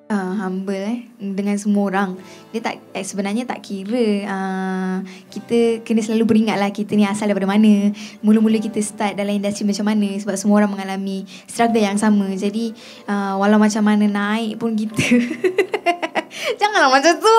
Humble dengan semua orang. Dia tak sebenarnya tak kira kita kena selalu beringat lah kita ni asal daripada mana, mula-mula kita start dalam industri macam mana, sebab semua orang mengalami struggle yang sama. Jadi walau macam mana naik pun kita janganlah macam tu.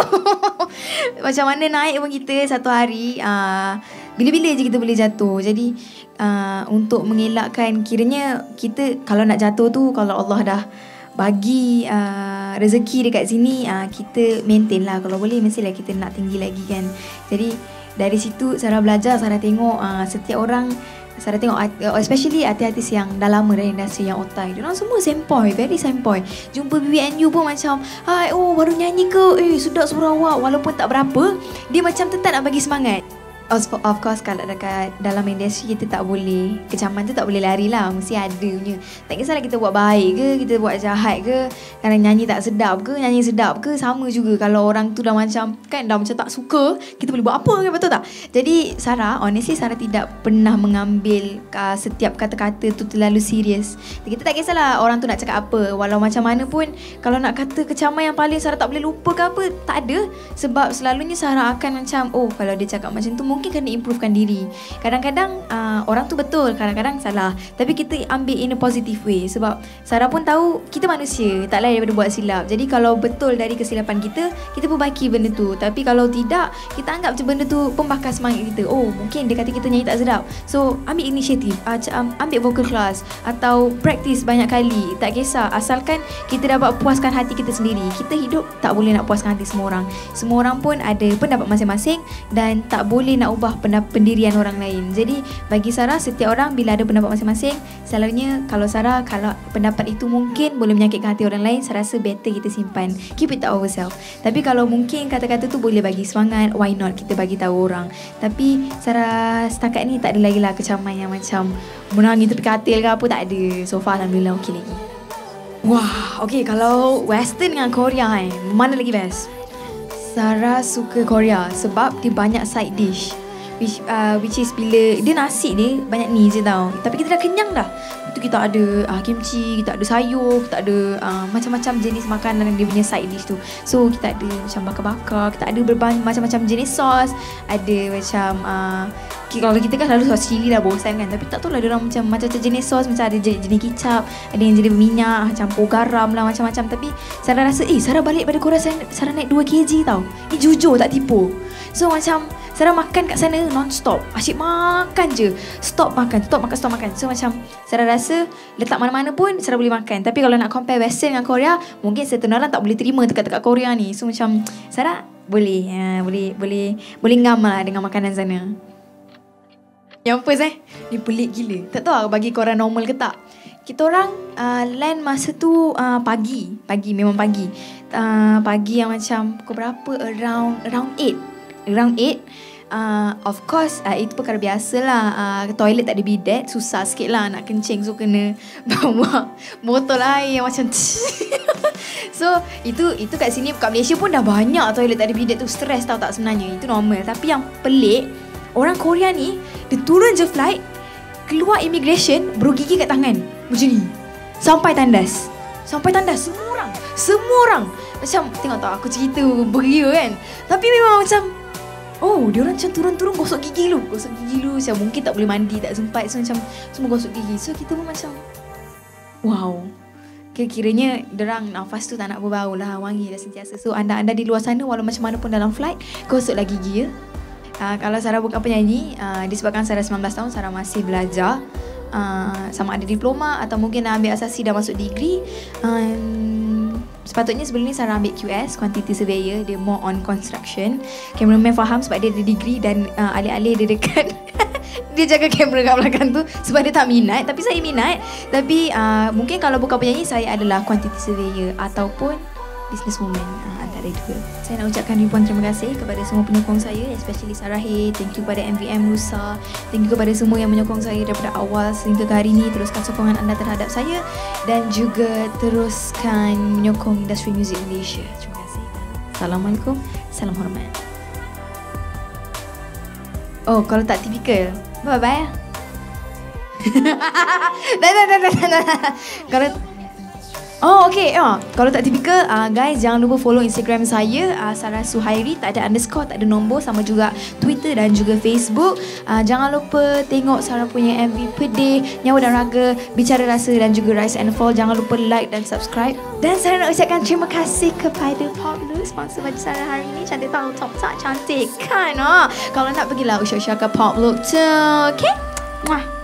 Macam mana naik pun kita satu hari bila-bila je kita boleh jatuh. Jadi untuk mengelakkan, kiranya kita kalau nak jatuh tu, kalau Allah dah bagi rezeki dekat sini, kita maintain lah. Kalau boleh mestilah kita nak tinggi lagi kan. Jadi dari situ Sarah belajar, Sarah tengok setiap orang, Sarah tengok especially artis-artis yang dah lama dalam industri, yang otai, diorang semua sempoi, very sempoi. Jumpa BBNU pun macam, hai, oh baru nyanyi ke? Sedap suara awak. Walaupun tak berapa, dia macam tetap nak bagi semangat. Of course kalau dekat dalam industri kita tak boleh, kecaman tu tak boleh lari lah, mesti ada punya. Tak kisahlah kita buat baik ke, kita buat jahat ke, kalau nyanyi tak sedap ke, nyanyi sedap ke, sama juga. Kalau orang tu dah macam tak suka, kita boleh buat apa ke, betul tak? Jadi honestly Sarah tidak pernah mengambil setiap kata-kata tu terlalu serius. Kita tak kisahlah orang tu nak cakap apa, walau macam mana pun. Kalau nak kata kecaman yang paling Sarah tak boleh lupa ke apa, tak ada. Sebab selalunya Sarah akan macam, oh kalau dia cakap macam tu mungkin kena improvekan diri. Kadang-kadang orang tu betul, kadang-kadang salah, tapi kita ambil in a positive way. Sebab Sarah pun tahu kita manusia, tak lain daripada buat silap. Jadi kalau betul dari kesilapan kita, kita perbaiki benda tu. Tapi kalau tidak, kita anggap je benda tu pembakar semangat kita. Oh mungkin dia kata kita nyanyi tak sedap, so ambil inisiatif, ambil vocal class atau practice banyak kali. Tak kisah, asalkan kita dapat puaskan hati kita sendiri. Kita hidup tak boleh nak puaskan hati semua orang. Semua orang pun ada pendapat masing-masing dan tak boleh nak ubah pendirian orang lain. Jadi bagi Sarah, setiap orang bila ada pendapat masing-masing, selalunya kalau pendapat itu mungkin boleh menyakitkan hati orang lain, saya rasa better kita simpan, keep it to ourselves. Tapi kalau mungkin kata-kata tu boleh bagi semangat, why not kita bagi tahu orang. Tapi Sarah setakat ni tak ada lagi lah kecaman yang macam menangis tepi katil ke apa, tak ada. So far alhamdulillah okey lagi. Wah, okay, kalau Western dengan Korea mana lagi best? Sarah suka Korea sebab dia banyak side dish, which is bila dia nasi dia banyak ni je tau, tapi kita dah kenyang dah. Itu kita ada kimchi, kita ada sayur, kita ada macam-macam jenis makanan dia punya side dish tu. So kita ada macam bakar-bakar, kita ada macam-macam jenis sos. Ada macam kalau kita kan selalu sos cili lah, bosan kan. Tapi tak tahu lah diorang macam-macam jenis sos. Macam ada jenis kicap, ada yang jenis berminyak, campur garam lah, macam-macam. Tapi Sarah rasa Sarah balik pada Korea, Sarah naik 2 kg tau. Jujur tak tipu. So macam Sarah makan kat sana non-stop, asyik makan je, stop makan. So macam Sarah rasa letak mana-mana pun Sarah boleh makan. Tapi kalau nak compare Western dengan Korea, mungkin certain orang tak boleh terima dekat-dekat Korea ni. So macam Sarah boleh ngam lah dengan makanan sana. Yang first dia pelik gila. Tak tahu bagi korang normal ke tak. Kita orang land masa tu pagi, memang pagi. Pagi yang macam pukul berapa, around 8. Of course itu perkara biasa lah. Toilet tak ada bidet, susah sikit lah nak kencing. So kena bawa botol air yang macam so itu kat sini, kat Malaysia pun dah banyak toilet tak ada bidet tu. Stress tau tak sebenarnya, itu normal. Tapi yang pelik, orang Korea ni, dia turun je flight, keluar immigration, bergigi kat tangan macam ni, sampai tandas semua orang. Macam tengok tak aku cerita beria kan, tapi memang macam diorang macam turun-turun gosok gigi lu. Macam mungkin tak boleh mandi, tak sempat. So macam semua gosok gigi. So kita pun macam wow. Kiranya diorang nafas tu tak nak berbau lah, wangi dah sentiasa. So anda di luar sana, walau macam mana pun dalam flight, gosoklah gigi ya. Kalau Sarah bukan penyanyi, disebabkan Sarah 19 tahun, Sarah masih belajar. Sama ada diploma atau mungkin dah ambil asasi, dah masuk degree. Sepatutnya sebelum ni Sarah ambil QS, Quantity Surveyor. Dia more on construction. Cameraman faham sebab dia ada degree. Dan alih-alih dia dekat dia jaga kamera kat belakang tu sebab dia tak minat. Tapi saya minat. Tapi mungkin kalau bukan penyanyi, saya adalah Quantity Surveyor ataupun businesswoman, antara dua. Saya nak ucapkan ribuan terima kasih kepada semua penyokong saya, especially Sarah Hay. Thank you kepada MVM Rusa. Thank you kepada semua yang menyokong saya daripada awal sehingga ke hari ini. Teruskan sokongan anda terhadap saya dan juga teruskan menyokong industri muzik Malaysia. Terima kasih. Assalamualaikum. Salam hormat. Oh, kalau tak typical, bye-bye. Dah. Kalau Oh okay, kalau tak tipikal, guys jangan lupa follow Instagram saya, Sarah Suhairi, tak ada underscore, tak ada nombor, sama juga Twitter dan juga Facebook. Jangan lupa tengok Sarah punya MV Pedih, Nyawa dan Raga, Bicara Rasa dan juga Rise and Fall. Jangan lupa like dan subscribe. Dan saya nak ucapkan terima kasih kepada Poplook, sponsor baju Sarah hari ini. Cantik tahu, top tak cantik kan? Kalau nak pergilah usah-usah ke Poplook tu. Okay? Mwah.